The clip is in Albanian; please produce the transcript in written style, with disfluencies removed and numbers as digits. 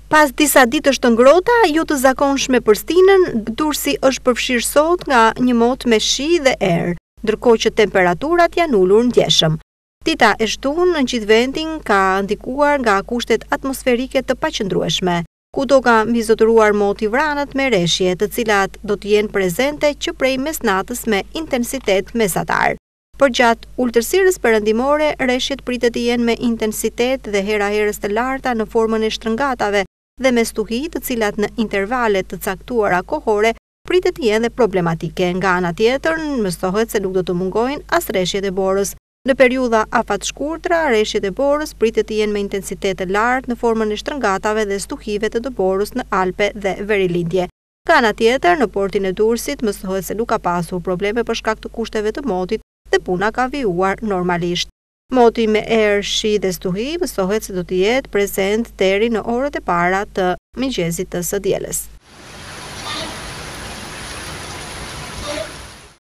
Pas disa ditësh të ngrohta, jo të zakonshme për Stinën, Durrësi është përfshirë sot nga një mot me shi dhe erë, ndërkohë që temperaturat janë ulur ndjeshëm. Dita e shtunë në gjithë vendin ka ndikuar nga kushtet atmosferike të paqëndrueshme, kudo ka mbizotëruar moti vranët me reshje, të cilat do të jenë prezente që prej mesnatës me intensitet mesatar. Për gjatë ulëtërsirës perëndimore, reshjet pritet të jenë me intensitet dhe hera herës të larta në formën e shtrëngatave dhe me stuhi të cilat në intervalet të caktuara kohore pritet të jenë dhe problematike. Nga ana tjetër, mësohet se nuk do të mungojnë as reshjet e borës. Në periudha afatshkurtra, reshjet e borës pritet të jenë me intensitet të lartë në formën e shtrëngatave dhe stuhive të borës në Alpe dhe Verilindje. Nga ana tjetër, në portin e Durrësit mësohet se nuk ka pasur probleme për shkak të kushteve të motit dhe puna ka vijuar normalisht. Moti me erë, shi dhe stuhi mësohet se do të jetë prezent deri në orët e para të mëngjesit të së dielës.